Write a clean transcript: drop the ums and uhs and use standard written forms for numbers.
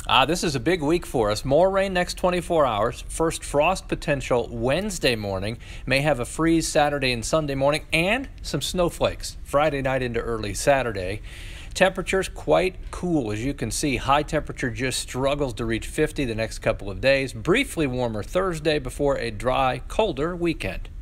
This is a big week for us. More rain next 24 hours. First frost potential Wednesday morning. May have a freeze Saturday and Sunday morning, and some snowflakes Friday night into early Saturday. Temperatures quite cool, as you can see. High temperature just struggles to reach 50 the next couple of days. Briefly warmer Thursday before a dry, colder weekend.